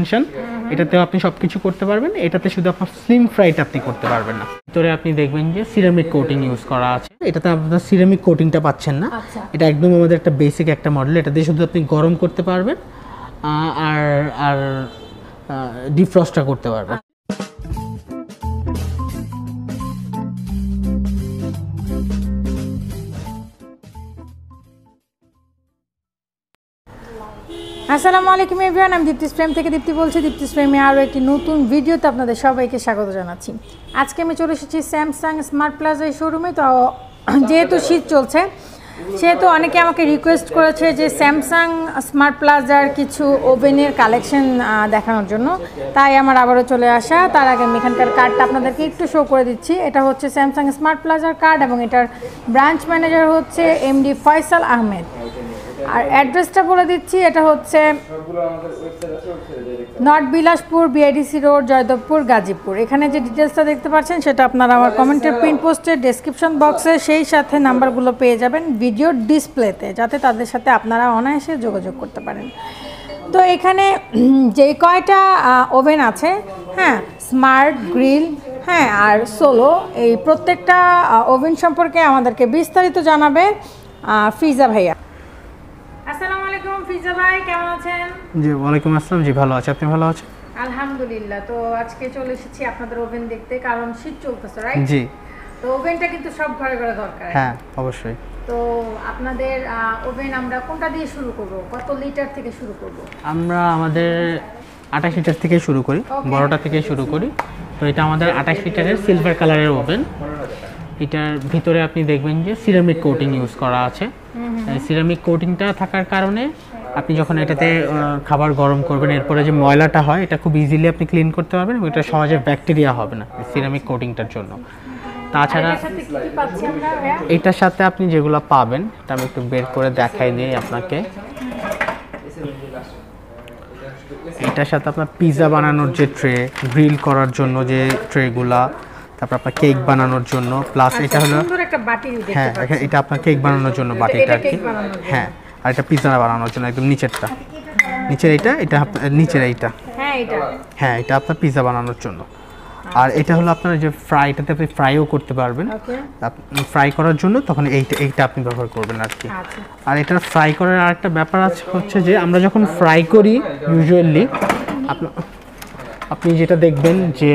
এটাতেও আপনি সবকিছু করতে পারবেন। এটাতে শুধু আপনার স্লিম ফ্রাইটা আপনি করতে পারবেন না। ভিতরে আপনি দেখবেন যে সিরামিক কোটিং ইউজ করা আছে। এটাতে আপনার সিরামিক কোটিংটা পাচ্ছেন না। এটা একদম আমাদের একটা বেসিক একটা মডেল। এটা দিয়ে শুধু আপনি গরম করতে পারবেন আর আর ডিফ্রস্টটা করতে পারবেন। আসসালামু আলাইকুম এভরিওয়ান, আমি দীপ্তিস ফ্রেম থেকে দীপ্তি বলছি। দীপ্তিস ফ্রেমে আরও একটি নতুন ভিডিওতে আপনাদের সবাইকে স্বাগত জানাচ্ছি। আজকে আমি চলে এসেছি স্যামসাং স্মার্ট প্লাজার শোরুমে। তো যেহেতু শীত চলছে সেহেতু অনেকে আমাকে রিকোয়েস্ট করেছে যে স্যামসাং স্মার্ট প্লাজার কিছু ওভেনের কালেকশন দেখানোর জন্য, তাই আমার আবারও চলে আসা। তার আগে আমি এখানকার কার্ডটা আপনাদেরকে একটু শো করে দিচ্ছি। এটা হচ্ছে স্যামসাং স্মার্ট প্লাজার কার্ড এবং এটার ব্রাঞ্চ ম্যানেজার হচ্ছে এমডি ফয়সাল আহমেদ। আর অ্যাড্রেসটা বলে দিচ্ছি, এটা হচ্ছে north Bilaspur, BIDC road, Joydebpur, Gazipur. এখানে যে ডিটেলসটা দেখতে পাচ্ছেন সেটা আপনারা আমার কমেন্টের পিন পোস্টে, ডেসক্রিপশন বক্সে, সেই সাথে নাম্বারগুলো পেয়ে যাবেন ভিডিওর ডিসপ্লেতে, যাতে তাদের সাথে আপনারা অনায়াসে যোগাযোগ করতে পারেন। তো এখানে যে কয়টা ওভেন আছে, হ্যাঁ, স্মার্ট, গ্রিল, হ্যাঁ, আর সোলো, এই প্রত্যেকটা ওভেন সম্পর্কে আমাদেরকে বিস্তারিত জানাবে ফিজা ভাইয়া। আসসালামু আলাইকুম ফিজা ভাই, কেমন আছেন? জি ওয়ালাইকুম আসসালাম। জি ভালো আছি, আপনি ভালো আছেন? আলহামদুলিল্লাহ। তো আজকে চলে এসেছি আপনাদের ওভেন দেখতে, কারণ শীত চলতেছে, রাইট? জি। তো ওভেনটা কিন্তু সব ঘরে ঘরে দরকার। হ্যাঁ অবশ্যই। তো আপনাদের ওভেন আমরা কোনটা দিয়ে শুরু করব, কত লিটার থেকে শুরু করব? আমরা আমাদের 28 লিটার থেকে শুরু করি, বড়টা থেকে শুরু করি। তো এটা আমাদের 28 লিটারের সিলভার কালারের ওভেন। এটার ভিতরে আপনি দেখবেন যে সিরামিক কোটিং ইউজ করা আছে। সিরামিক কোটিংটা থাকার কারণে আপনি যখন এটাতে খাবার গরম করবেন, এরপরে যে ময়লাটা হয় এটা খুব ইজিলি আপনি ক্লিন করতে পারবেন এবং এটা সহজে ব্যাকটেরিয়া হবে না সিরামিক কোটিংটার জন্য। তাছাড়া এটার সাথে আপনি যেগুলো পাবেন এটা আমি একটু বের করে দেখাই দিই আপনাকে। এটার সাথে আপনার পিৎজা বানানোর যে ট্রে, গ্রিল করার জন্য যে ট্রেগুলা, তারপর আপনার কেক বানানোর জন্য, প্লাস এটা হলো একটা বাটি, হ্যাঁ এটা আপনার কেক বানানোর জন্য বাটিটা আর কি, হ্যাঁ, আর এটা পিৎজা বানানোর জন্য একদম নিচেরটা, নিচের এটা নিচের এইটা, হ্যাঁ এটা আপনার পিৎজা বানানোর জন্য। আর এটা হলো আপনার যে ফ্রাইটাতে আপনি ফ্রাইও করতে পারবেন, ফ্রাই করার জন্য তখন এইটা আপনি ব্যবহার করবেন আর কি। আর এটা ফ্রাই করার আরেকটা ব্যাপার আছে, হচ্ছে যে আমরা যখন ফ্রাই করি ইউজুয়ালি আপনি যেটা দেখবেন যে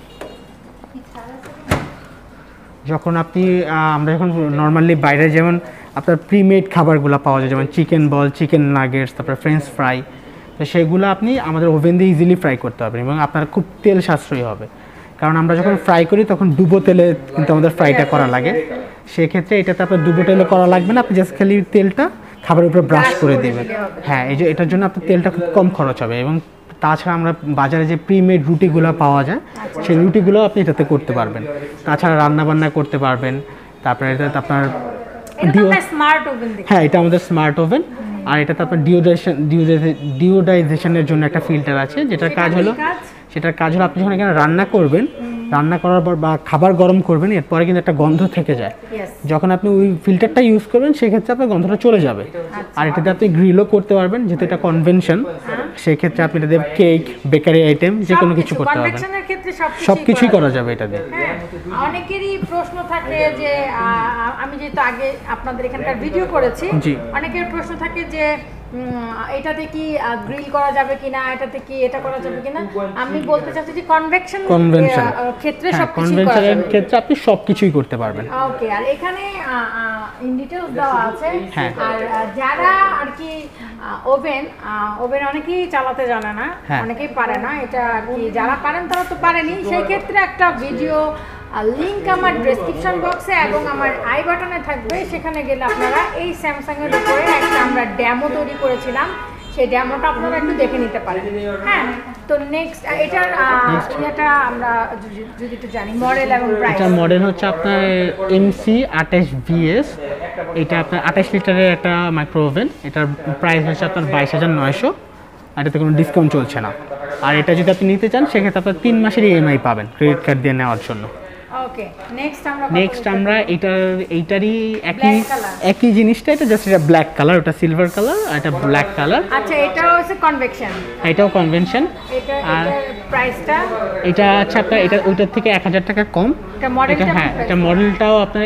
যখন আমরা যখন নর্মালি বাইরে যেমন আপনার প্রিমেড খাবারগুলো পাওয়া যায়, যেমন চিকেন বল, চিকেন নাগেটস, তারপরে ফ্রেঞ্চ ফ্রাই, তো সেগুলো আপনি আমাদের ওভেন দিয়ে ইজিলি ফ্রাই করতে পারবেন এবং আপনার খুব তেল সাশ্রয়ী হবে। কারণ আমরা যখন ফ্রাই করি তখন ডুবো তেলে কিন্তু আমাদের ফ্রাইটা করা লাগে। সেক্ষেত্রে এটাতে আপনার ডুবো তেলে করা লাগবে না, আপনি জাস্ট খালি তেলটা খাবারের উপরে ব্রাশ করে দেবেন। হ্যাঁ, এই যে এটার জন্য আপনার তেলটা খুব কম খরচ হবে। এবং তাছাড়া আমরা বাজারে যে প্রিমেড রুটিগুলো পাওয়া যায় সেই রুটিগুলো আপনি এটাতে করতে পারবেন। তাছাড়া রান্নাবান্না করতে পারবেন। তারপরে এটাতে আপনার হ্যাঁ এটা আমাদের স্মার্ট ওভেন। আর এটাতে আপনার ডিওডাইজেশনের জন্য একটা ফিল্টার আছে, সেটার কাজ হলো আপনি যখন এখানে রান্না করবেন, রান্না করার পর বা খাবার গরম করবেন, এরপরে কিন্তু একটা গন্ধ থেকে যায়। যখন আপনি ওই ফিল্টারটা ইউজ করবেন সেক্ষেত্রে আপনার গন্ধটা চলে যাবে। আর এটাতে আপনি গ্রিলও করতে পারবেন, যেহেতু এটা কনভেনশন, সেক্ষেত্রে আপনি এটাতে কেক, বেকারি আইটেম যে কোনো কিছু করতে পারবেন, সবকিছুই করা যাবে এটা দিয়ে। অনেকেরই প্রশ্ন থাকে যে আমি যেহেতু আগে আপনাদের এখানকার ভিডিও করেছি, অনেকের প্রশ্ন থাকে যে এটাতে কি গ্রিল করা যাবে কিনা, এটাতে কি এটা করা যাবে কিনা। আমি বলতে চাচ্ছি যে কনভেকশন ক্ষেত্রে কনভেনশনের ক্ষেত্রে আপনি সবকিছুই করতে পারবেন। ওকে, আর এখানে ইন ডিটেইলস দেওয়া আছে। আর যারা আর কি ওভেন অনেকেই চালাতে জানে না, অনেকেই পারে না, এটা কি যারা পারেন তারা তো পারেনি, সেই ক্ষেত্রে একটা ভিডিও লিংক আমার ডেসক্রিপশন বক্সে এবং আমার আই বাটনে থাকবে, সেখানে গেলে আপনারা এই স্যামসাং এর উপরে একটা আমরা ডেমো তৈরি করেছিলাম, সেই ডেমোটা আপনারা একটু দেখে নিতে পারেন। হ্যাঁ, তো নেক্সট এটার এটা আমরা যদি একটু জানি মডেল এবং প্রাইস। এটা মডেল হচ্ছে আপনার MC28VS। এটা আপনার 28 লিটারের একটা মাইক্রো ওভেন। এটার প্রাইস হচ্ছে আপনার 22,900, আর এটাতে কোনো ডিসকাউন্ট চলছে না। আর এটা যদি আপনি নিতে চান সেক্ষেত্রে আপনার 3 মাসের EMI পাবেন ক্রেডিট কার্ড দিয়ে নেওয়ার জন্য। ওকে নেক্সট নেক্সট আমরা এইটারই Black color। একই জিনিসটা, এটা জাস্ট এটা ব্ল্যাক কালার, ওটা সিলভার কালার আর এটা ব্ল্যাক কালার। আচ্ছা এটা হচ্ছে কনভেকশন, এটাও কনভেনশন। এটার প্রাইসটা এটা আচ্ছা আপনার এটা ওইটার থেকে 1000 টাকা কম। এটা মডেলটা হ্যাঁ, এটা মডেলটাও আপনার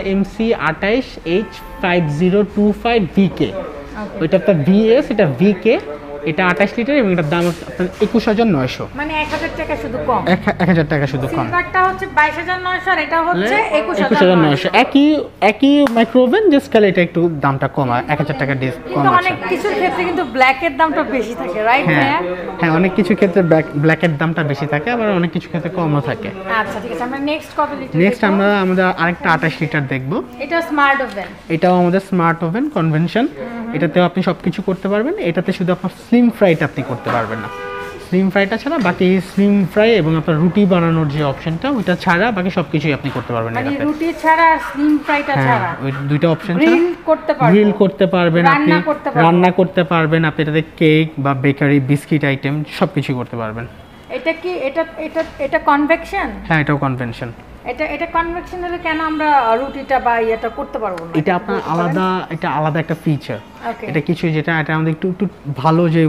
MC28H5025VK। ওইটা আপনার VS, এটা VK, এটা 28 লিটার এবং এটার দাম আপনার 21900, মানে 1000 টাকা শুধু কম। 1000 টাকা শুধু কম। সিলভারটা হচ্ছে 22900 আর এটা হচ্ছে 21900, একই মাইক্রোওভেন, জাস্ট খালি এটা একটু দামটা কম, 1000 টাকা কম কিন্তু আছে। অনেক কিছুর ক্ষেত্রে কিন্তু ব্ল্যাকের দামটা বেশি থাকে, রাইট ভাইয়া? হ্যাঁ, অনেক কিছু ক্ষেত্রে ব্ল্যাকের দামটা বেশি থাকে, আবার অনেক কিছু ক্ষেত্রে কমও থাকে। আচ্ছা ঠিক আছে, আমরা নেক্সট কত লিটার? নেক্সট আমরা আমাদের আরেকটা 28 লিটার দেখব। এটা স্মার্ট ওভেন, এটাও আমাদের স্মার্ট ওভেন কনভেনশন। এটাতেও আপনি সবকিছু করতে পারবেন। এটাতে শুধু আপনার স্লিম ফ্রাইটা আপনি করতে পারবেন না, স্লিম ফ্রাইটা ছাড়া বাকি স্লিম ফ্রাই এবং আপনার রুটি বানানোর যে অপশনটা ওইটা ছাড়া বাকি সবকিছুই আপনি করতে পারবেন মানে এটাতে। রুটি ছাড়া আর স্লিম ফ্রাইটা ছাড়া ওই দুইটা অপশন ছাড়া গ্রিল করতে পারবেন, গ্রিল করতে পারবেন, আপনি রান্না করতে পারবেন। রান্না করতে পারবেন, আপনি এটাতে কেক বা বেকারি বিস্কিট আইটেম সবকিছু করতে পারবেন। এটা কি এটা কনভেকশন? হ্যাঁ, এটাও কনভেনশন। এটা কনভেকশন হলে কেন আমরা রুটিটা বা এটা করতে পারবো না? এটা আপনার আলাদা একটা ফিচার। ওকে এটা কিছু যেটা এটা আমাদের একটু ভালো যে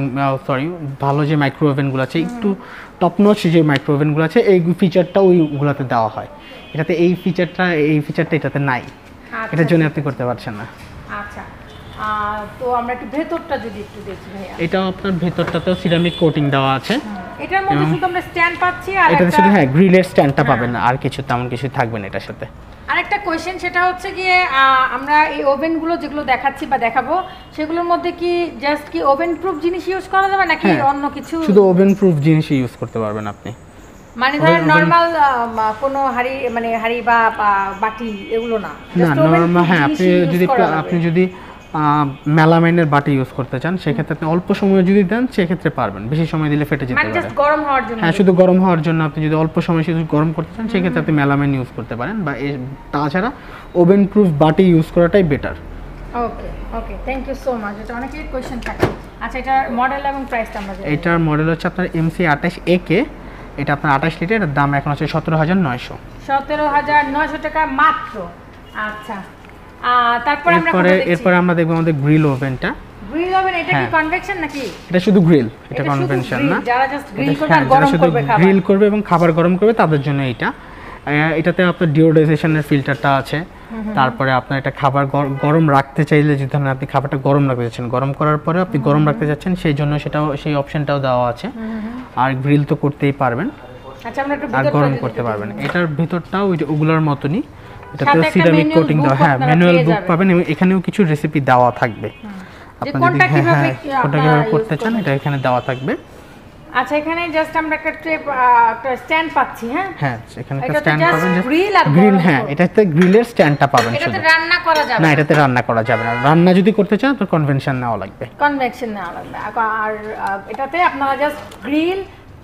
ভালো যে মাইক্রোওভেনগুলো আছে, একটু টপ নচ যে মাইক্রোওভেনগুলো আছে, এই ফিচারটা ওইগুলোতে দেওয়া হয়। এটাতে এই ফিচারটা এটাতে নাই, এটার জন্য আপনি করতে পারছেন না। আচ্ছা তো আমরা একটু ভেতরটা যদি একটু দেখি ভাইয়া। এটা আপনার ভেতরটাতেও সিরামিক কোটিং দেওয়া আছে। এটার মধ্যে শুধু আমরা স্ট্যান্ড পাচ্ছি আর এটাতে একটা শুধু গ্রিলের স্ট্যান্ডটা পাবেন না, আর কিছু তেমন কিছু থাকবে না এটার সাথে। আরেকটা কোয়েশ্চেন, সেটা হচ্ছে গিয়ে আমরা এই ওভেনগুলো যেগুলো দেখাচ্ছি বা দেখাবো সেগুলোর মধ্যে কি জাস্ট কি ওভেন প্রুফ জিনিস ইউজ করা যাবে নাকি অন্য কিছু? শুধু ওভেন প্রুফ জিনিস ইউজ করতে পারবেন আপনি। মানে ধরেন নরমাল কোনো হাঁড়ি বা বাটি এগুলো না? না, নরমাল হ্যাঁ, আপনি যদি মেলামাইনের বাটি ইউজ করতে চান সেক্ষেত্রে আপনি অল্প সময় যদি দেন সেক্ষেত্রে পারবেন, বেশি সময় দিলে ফেটে যেতে মানে পারে। জাস্ট গরম হওয়ার জন্য? হ্যাঁ, শুধু গরম হওয়ার জন্য আপনি যদি অল্প সময় শুধু গরম করতে চান সেক্ষেত্রে আপনি মেলামাইন ইউজ করতে পারেন, বা তাছাড়া ওভেন প্রুফ বাটি ইউজ করাটাই better. Okay thank you so much. এটা অনেকের কোয়েশ্চেন থাকে। আচ্ছা এটার মডেল এবং প্রাইসটা আমরা জানি। এটার মডেল হচ্ছে আপনার MC28AK। এটা আপনার 28 লিটার, এর দাম এখন হচ্ছে 17,900। 17,900 টাকা মাত্র। আচ্ছা তারপর এরপর আমরা দেখব আমাদের গ্রিল ওভেনটা। গ্রিল ওভেন এটা কি কনভেকশন নাকি? এটা শুধু গ্রিল, এটা কনভেনশন না। যারা জাস্ট গ্রিল করবে আর গরম করবে খাবার, গ্রিল করবে এবং খাবার গরম করবে তাদের জন্য এটাতে আপনার ডিওডাইজেশনের ফিল্টারটা আছে। তারপরে আপনার এটা খাবার গরম রাখতে চাইলে, যদি আপনি খাবারটা গরম রাখতে চাচ্ছেন, গরম করার পরে আপনি গরম রাখতে যাচ্ছেন, সেই জন্য সেই অপশনটাও দেওয়া আছে। আর গ্রিল তো করতেই পারবেন, আচ্ছা আমরা একটু আর গরম করতে পারবেন। এটার ভিতরটাও ওগুলোর মতনই, এটাতে সাথে একটা সিরামিক কোটিং দেওয়া। হ্যাঁ, আপনারা ম্যানুয়াল পেয়ে বুক যাবেন। পাবেন এবং এখানেও কিছু রেসিপি দেওয়া থাকবে। আপনি যদি কোনটা কিভাবে করতে চান এটা এখানে দেওয়া থাকবে। আচ্ছা এখানে জাস্ট আমরা একটা স্ট্যান্ড পাচ্ছি। হ্যাঁ, এখানে একটা স্ট্যান্ড পাবেন, গ্রিল। হ্যাঁ, এটাতে গ্রিলের স্ট্যান্ডটা পাবেন। এটাতে রান্না করা যাবে না, এটাতে রান্না করা যাবে না। রান্না যদি করতে চান তো কনভেনশন নেওয়া লাগবে, কনভেকশন নেওয়া লাগবে। আর এটাতে আপনারা জাস্ট গ্রিল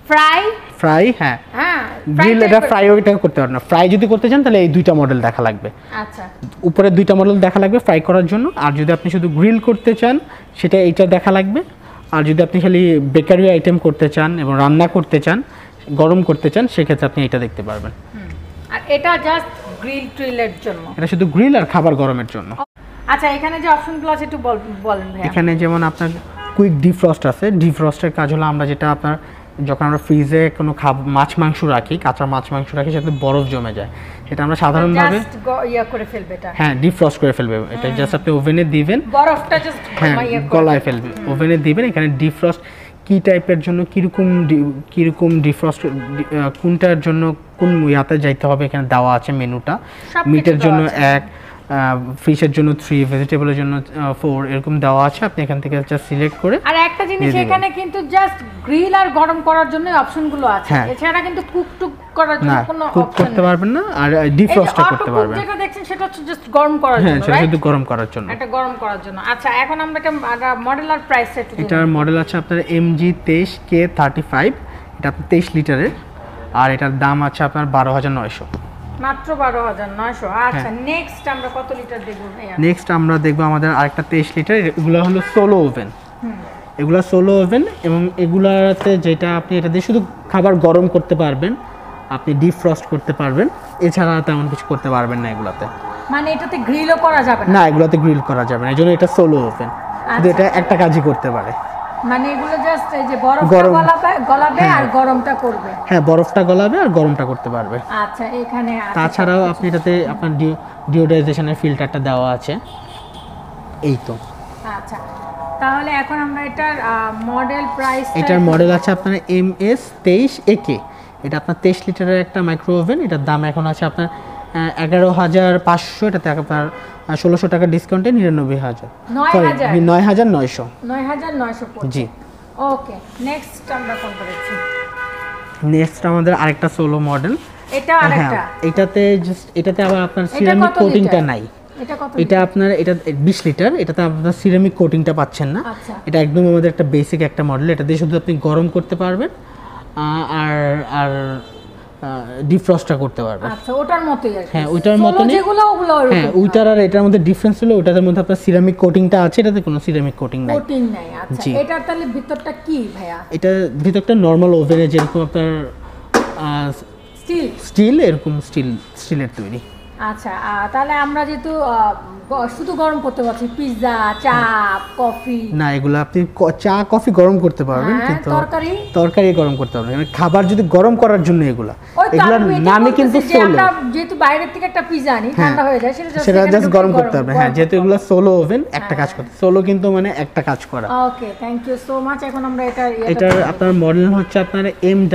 ফ্রাই হ্যাঁ গ্রিল এটা ফ্রাই ওইটা করতে পারবেন না। ফ্রাই যদি করতে চান তাহলে এই দুইটা মডেল দেখা লাগবে। আচ্ছা, উপরে দুইটা মডেল দেখা লাগবে ফ্রাই করার জন্য। আর যদি আপনি শুধু গ্রিল করতে চান সেটা এইটা দেখা লাগবে। আর যদি আপনি খালি বেকারি আইটেম করতে চান এবং রান্না করতে চান, গরম করতে চান, সেক্ষেত্রে আপনি এটা দেখতে পারবেন। আর এটা জাস্ট গ্রিলের জন্য, এটা শুধু গ্রিল আর খাবার গরমের জন্য। আচ্ছা এখানে যে অপশনগুলো আছে একটু বলেন ভাই। এখানে যেমন আপনার কুইক ডিফ্রস্ট আছে। ডিফ্রস্টের কাজ হলো আমরা যেটা আপনার যখন আমরা ফ্রিজে কোনো মাছ মাংস রাখি, কাঁচা মাছ মাংস রাখি, সেটাতে বরফ জমে যায়, সেটা আমরা সাধারণভাবে করে ফেলবে এটা। হ্যাঁ, ডিফ্রস্ট করে ফেলবে। এটা জাস্ট আপনি ওভেনে দিবেন, বরফটা জাস্ট গলায় ফেলবে, ওভেনে দিবেন। এখানে ডিফ্রস্ট কি টাইপের জন্য কিরকম ডিফ্রস্ট, কোনটার জন্য কোন ইয়াতে যাইতে হবে এখানে দেওয়া আছে মেনুটা। মিটের জন্য 1, ফিশের জন্য 3, ভেজিটেবলের জন্য 4 এরকম দেওয়া আছে। আপনি এখান থেকে জাস্ট সিলেক্ট করে। আর একটা জিনিস এখানে কিন্তু জাস্ট গ্রিল আর গরম করার জন্য অপশনগুলো আছে, এছাড়া কিন্তু কুক করার জন্য কোনো অপশন করতে পারবেন না। আর ডিফ্রস্টটা করতে পারবেন। যেটা দেখছেন সেটা হচ্ছে জাস্ট গরম করার জন্য, হ্যাঁ, সেটা শুধু গরম করার জন্য, এটা গরম করার জন্য। আচ্ছা এখন আমরা একটা মডেল আর প্রাইস সেট। এটার মডেল আছে আপনার MG23K35। এটা আপনার 23 লিটারের, আর এটার দাম আছে আপনার 12,900, মাত্র 12,900। আচ্ছা নেক্সট আমরা কত লিটার দেখব ভাইয়া? নেক্সট আমরা দেখব আমাদের আরেকটা 23 লিটার। এগুলো হলো সোলো ওভেন। এগুলা সোলো ওভেন এবং এগুলাতে যেটা আপনি এটা দিয়ে শুধু খাবার গরম করতে পারবেন, আপনি ডিফ্রস্ট করতে পারবেন, এছাড়া তেমন কিছু করতে পারবেন না এগুলাতে। মানে এটাতে গ্রিলও করা যাবে না, এগুলাতে গ্রিল করা যাবে না, এই জন্য এটা সোলো ওভেন, শুধু এটা একটা কাজই করতে পারে। মানে এগুলো জাস্ট এই যে বরফটা গলাবে আর গরমটা করবে। হ্যাঁ, বরফটা গলাবে আর গরমটা করতে পারবে। আচ্ছা, এখানে তাছাড়াও আপনি এটাতে আপনার ডিওডাইজেশনের ফিল্টারটা দেওয়া আছে, এই তো। আচ্ছা, তাহলে এখন আমরা এটার মডেল প্রাইস, এটার মডেল আছে আপনার MS23AK। এটা আপনার 23 লিটারের একটা মাইক্রো ওভেন। এটার দাম এখন আছে আপনার 11,500, এটাতে আপনার 1600 টাকা ডিসকাউন্টে 99,000, সরি 9,900। 9,900 জি। ওকে, নেক্সট আমরা কোনটা দেখছি? নেক্সট আমাদের আরেকটা সোলো মডেল। এটা আরেকটা, এটাতে আবার আপনার সিরামিক কোটিংটা নাই। এটা কত? এটা আপনার 20 লিটার, এটাতে আপনার সিরামিক কোটিংটা পাচ্ছেন না। আচ্ছা, এটা একদম আমাদের একটা বেসিক একটা মডেল। এটা দিয়ে শুধু আপনি গরম করতে পারবেন আর ডিফ্রস্টটা করতে পারবেন। আচ্ছা, ওটার মতই আর কি। হ্যাঁ, ওইটার মতই। ওগুলো হ্যাঁ, ওইটার আর এটার মধ্যে ডিফারেন্স হলো ওইটার মধ্যে আপনার সিরামিক কোটিংটা আছে, এটাতে কোনো সিরামিক কোটিং নাই। কোটিং নাই। আচ্ছা, এটার তাহলে ভিতরটা কি ভাইয়া? এটা ভিতরটা নরমাল ওভেনে যেরকম আপনার স্টিল, এরকম স্টিলের তৈরি। আচ্ছা, তাহলে আমরা যেহেতু শুধু গরম করতে পারছি, পিৎজা, চা, কফি না, এগুলো আপনি চা কফি গরম করতে পারবেন, কিন্তু তরকারি গরম করতে পারবেন। মানে খাবার যদি গরম করার জন্য এগুলোর নামই কিন্তু সোলো। যেহেতু বাইরের থেকে একটা পিৎজা আনি, ঠান্ডা হয়ে যায়, সেটা জাস্ট গরম করতে হবে। হ্যাঁ, যেহেতু এগুলো সোলো ওভেন, একটা কাজ করতে, সোলো কিন্তু মানে একটা কাজ করা। Okay, thank you so much. এখন আমরা এটার আপনার মডেল হচ্ছে আপনার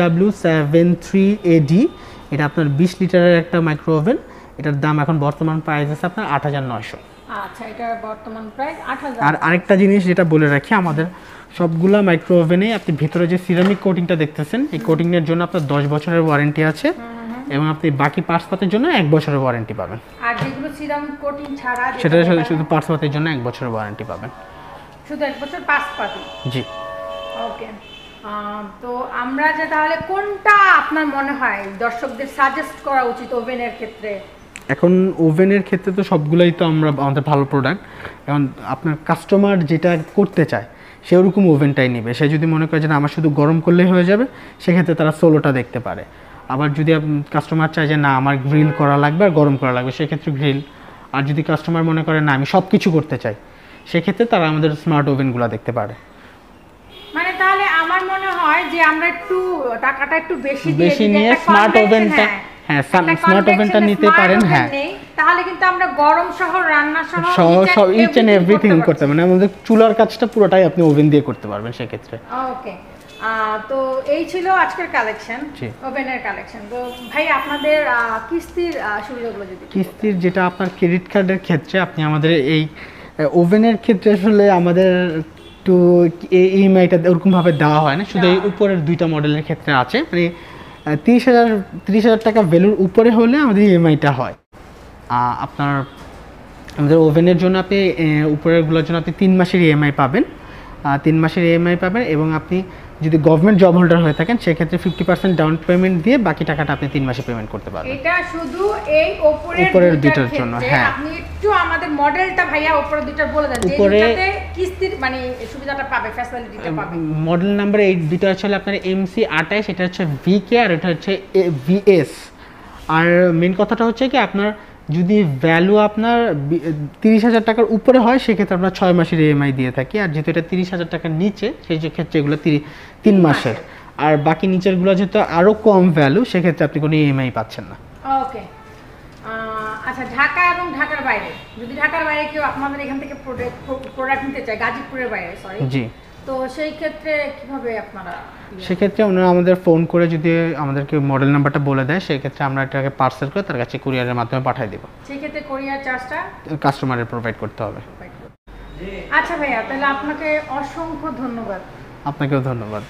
MW73AD। এটা আপনার 20 লিটারের একটা মাইক্রো ওভেন। এটার দাম এখন বর্তমান প্রাইস আছে আপনার 8,900। আচ্ছা, এটার বর্তমান প্রাইস 8,000। আর আরেকটা জিনিস যেটা বলে রাখি, আমাদের সবগুলা মাইক্রো ওভেনে আপনি ভিতরে যে সিরামিক কোটিংটা দেখতেছেন, এই কোটিংয়ের জন্য আপনার 10 বছরের ওয়ারেন্টি আছে, এবং আপনি বাকি পার্টস পাতের জন্য 1 বছরের ওয়ারেন্টি পাবেন। আর যেগুলো সিরামিক কোটিং ছাড়া, সেটা শুধু পার্টস পাতের জন্য 1 বছরের ওয়ারেন্টি পাবেন, শুধু 1 বছর পার্টস পাতি। জি। ওকে, তো আমরা যে তাহলে কোনটা আপনার মনে হয় দর্শকদের সাজেস্ট করা উচিত ওভেনের ক্ষেত্রে? এখন ওভেনের ক্ষেত্রে তো সবগুলাই তো আমাদের ভালো প্রোডাক্ট। এখন আপনার কাস্টমার যেটা করতে চায় সে ওরকম ওভেনটাই নেবে। সে যদি মনে করে যে আমার শুধু গরম করলেই হয়ে যাবে, সেক্ষেত্রে তারা সোলোটা দেখতে পারে। আবার যদি কাস্টমার চায় যে না আমার গ্রিল করা লাগবে আর গরম করা লাগবে, সেক্ষেত্রে গ্রিল। আর যদি কাস্টমার মনে করে না আমি সব কিছু করতে চাই, সেক্ষেত্রে তারা আমাদের স্মার্ট ওভেনগুলো দেখতে পারে। মানে তাহলে আমার মনে হয় যে আমরা একটু টাকাটা একটু বেশি নিয়ে স্মার্ট ওভেনটা, হ্যাঁ স্মার্ট ওভেনটা নিতে পারেন। হ্যাঁ, তাহলে কিন্তু আমরা গরম সহ, রান্না সহ সব ইচ এন্ড এভরিথিং করতে পারবেন। আমাদের চুলার কাজটা পুরোটাই আপনি ওভেন দিয়ে করতে পারবেন সেক্ষেত্রে। ওকে, তো এই ছিল আজকের কালেকশন, ওভেনের কালেকশন। তো ভাই আপনাদের কিস্তির সুবিধাগুলো যদি। কিস্তির যেটা আপনার ক্রেডিট কার্ডের ক্ষেত্রে, আপনি আমাদের এই ওভেনের ক্ষেত্রে আসলে আমাদের একটু ইএমআইটা ওরকমভাবে দেওয়া হয় না, শুধু এই উপরের 2টা মডেলের ক্ষেত্রে আছে। মানে 30,000 টাকা ভ্যালুর উপরে হলে আমাদের ইএমআইটা হয়। আপনার আমাদের ওভেনের জন্য আপনি উপরেরগুলোর জন্য আপনি 3 মাসের ইএমআই পাবেন, 3 মাসের ইএমআই পাবেন। এবং আপনি যদি গভর্নমেন্ট জব হোল্ডার হয়ে থাকেন, সেক্ষেত্রে 50% ডাউন পেমেন্ট দিয়ে বাকি টাকাটা আপনি 3 মাসে পেমেন্ট করতে পারবেন। এটা শুধু এই উপরের 2টার জন্য। হ্যাঁ, আপনি একটু আমাদের মডেলটা ভাইয়া উপরের 2টা বলে দেন, যে যেটাতে কিস্তির মানে সুবিধাটা পাবে, ফ্যাসিলিটিটা পাবে। মডেল নাম্বার এই 2টা হচ্ছে আপনার MC28, এটা হচ্ছে VK, আর এটা হচ্ছে VS। আর মেন কথাটা হচ্ছে কি, আপনার যদি ভ্যালু আপনার 30,000 টাকার উপরে হয়, সেক্ষেত্রে আমরা 6 মাসের ইএমআই দিয়ে থাকি। আর যেহেতু এটা 30,000 টাকার নিচে, সেই ক্ষেত্রে এগুলো 3 মাসের। আর বাকি নিচেরগুলো যেহেতু আরও কম ভ্যালু, সেক্ষেত্রে আপনি কোনো ইএমআই পাচ্ছেন না। ওকে, আচ্ছা, ঢাকা এবং ঢাকার বাইরে, যদি ঢাকার বাইরে কেউ আপনাদের এখান থেকে প্রোডাক্ট নিতে চায়, গাজীপুরের বাইরে, সরি, জি, তো সেই ক্ষেত্রে কিভাবে আপনারা? সেক্ষেত্রে ওনারা আমাদের ফোন করে যদি আমাদেরকে মডেল নাম্বারটা বলে দেয়, সেক্ষেত্রে আমরা এটাকে পার্সেল করে তার কাছে কুরিয়ারের মাধ্যমে পাঠিয়ে দেব। সেক্ষেত্রে কুরিয়ার চার্জটা কাস্টমারের প্রোভাইড করতে হবে। আচ্ছা ভাইয়া, তাহলে আপনাকে অসংখ্য ধন্যবাদ। আপনাকেও ধন্যবাদ।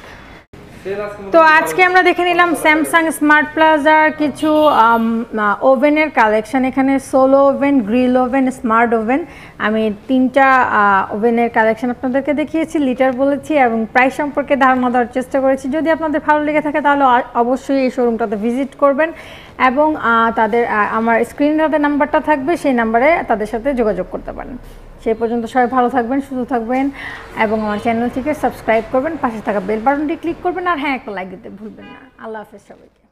তো আজকে আমরা দেখে নিলাম স্যামসাং স্মার্ট প্লাজার কিছু ওভেনের কালেকশন। এখানে solo oven, grill oven, smart oven, আমি 3টা ওভেনের কালেকশন আপনাদেরকে দেখিয়েছি, লিটার বলেছি এবং প্রাইস সম্পর্কে ধারণা দেওয়ার চেষ্টা করেছি। যদি আপনাদের ভালো লেগে থাকে তাহলে অবশ্যই এই শোরুমটাতে ভিজিট করবেন, এবং তাদের আমার স্ক্রিনে তাদের নাম্বারটা থাকবে, সেই নাম্বারে তাদের সাথে যোগাযোগ করতে পারেন। সেই পর্যন্ত সবাই ভালো থাকবেন, সুস্থ থাকবেন, এবং আমার চ্যানেলটিকে সাবস্ক্রাইব করবেন, পাশে থাকা বেল বাটনটি ক্লিক করবেন, আর হ্যাঁ, একটা লাইক দিতে ভুলবেন না। আল্লাহ হাফেজ সবাইকে।